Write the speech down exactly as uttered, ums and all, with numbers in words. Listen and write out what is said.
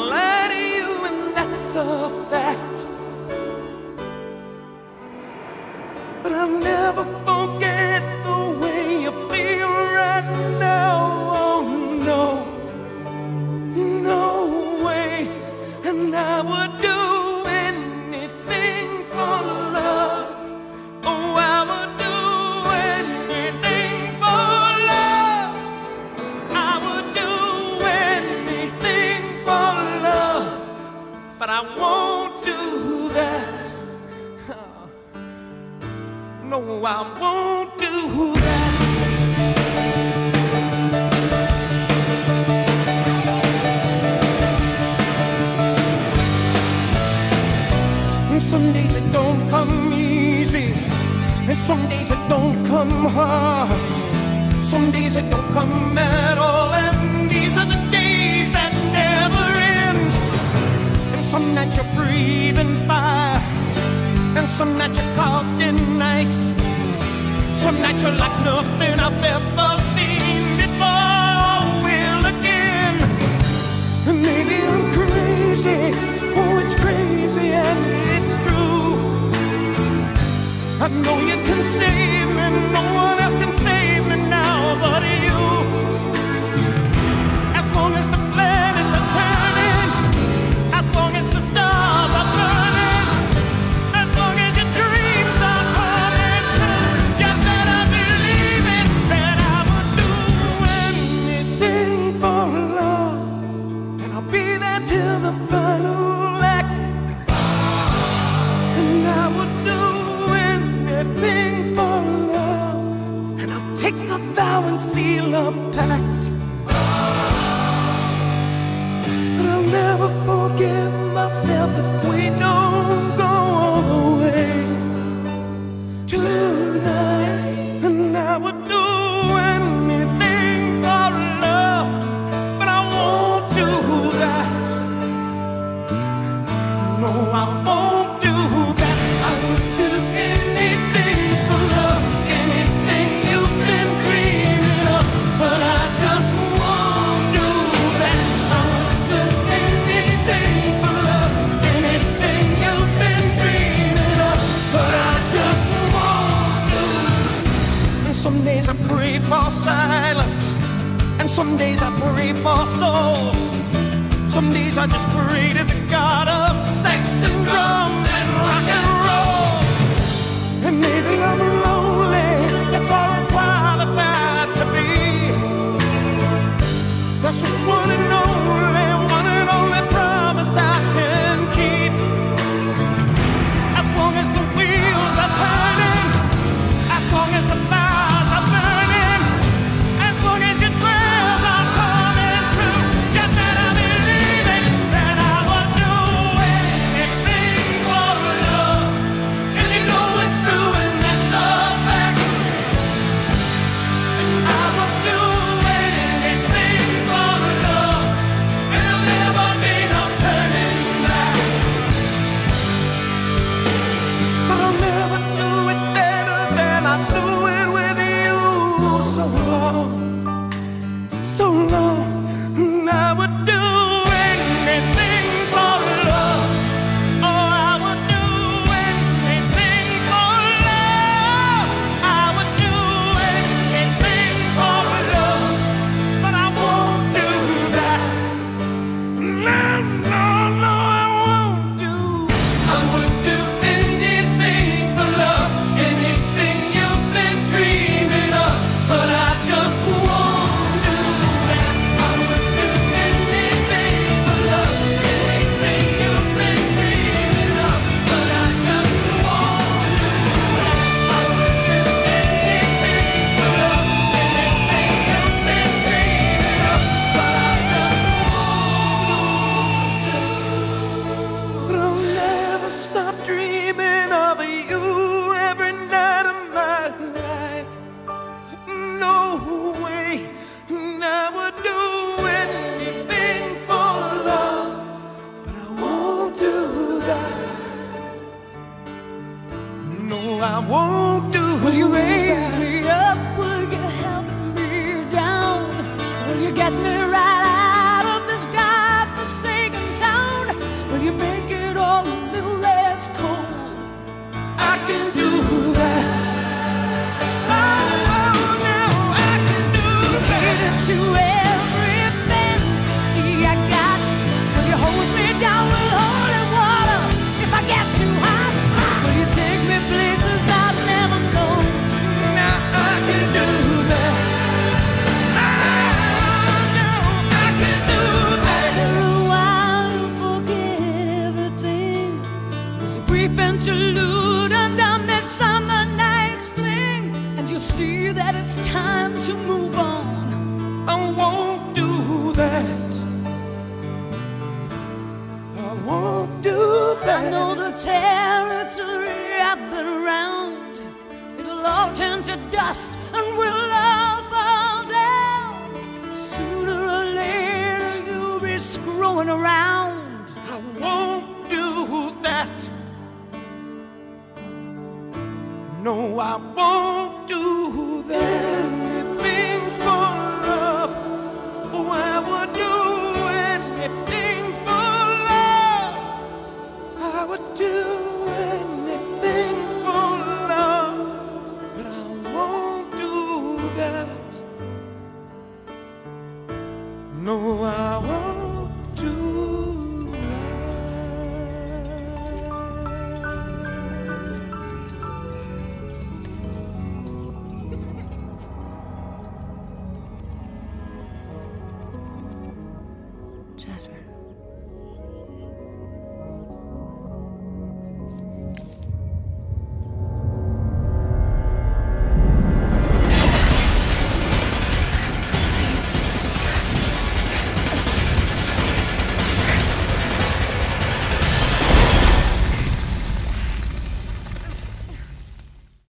lie to you, and that's a fact. But I'll never forget the way you feel right now. Oh no, no way. And I would do anything for love. Oh, I would do anything for love. I would do anything for love. But I won't do that. No, I won't do that. And some days it don't come easy, and some days it don't come hard. Some days it don't come at all, and these are the days that never end. And some nights you're breathing fire, and some nights you're caught in ice. Some nights you're like nothing I've ever seen before. Will again. And maybe I'm crazy. Oh, it's crazy and it's true. I know you can save me. No one else can save me now but you. As long as the planets are turning, as long as the stars are burning, as long as your dreams are coming true, you better believe it, that I would do anything for love. And I'll be there till the final act. And I would do anything for love. And I'll take a vow and seal a pact. But I'll never forgive myself if we don't go all the way tonight. And I would do anything for love, but I won't do that. No, I won't do that. I would do anything for love, anything you've been dreaming of, but I just won't do that. I would do anything for love, anything you've been dreaming of, but I just won't do that. And some days I pray for silence, and some days I pray for soul. Some days I just pray to the God of sex and drums and rock and roll. And maybe I'm lonely, that's all I'm qualified to be. That's just one and only, one and only promise I can keep. As long as the wheels are turning, as long as the fires are burning, as long as your prayers are coming true, you better believe it, that I would do anything for love. And you know it's true, and that's a fact. I would do anything for love, and there'll never be no turning back. But I'll never do it better than I do it with you. So long, so long, and I would do anything for love. Oh, I would do anything for love. I would do anything for love, but I won't do that. No, no, no, I won't do. I would do anything for love, anything you've been dreaming of, but I just won't do that. I would do anything for love, anything you've been dreaming of, but I just won't do that. I would do anything for love, anything you've been dreaming of, but I just won't do. But I'll never stop dreaming of you every night of my life. No way. And I would do anything for love, but I won't do that. No, I won't do that. Will you raise me up? Will you help me down? Will you get me right out of this godforsaken town? you make it all a little less cold. I can do that. Oh, no, I can do that. To every fantasy I got, will you hold me down with holy water if I get too hot? Will you take me places I've never known? Now I can do that. Oh, no, I can do that. After a while you forget everything. There's a brief interlude under Midsummer Night's Fling, and you see that it's time to move on. I won't do that. I won't do that. I know the territory I've been around. It'll all turn to dust and we'll all fall down. Sooner or later you'll be screwing around. I won't do that. No, I won't do that.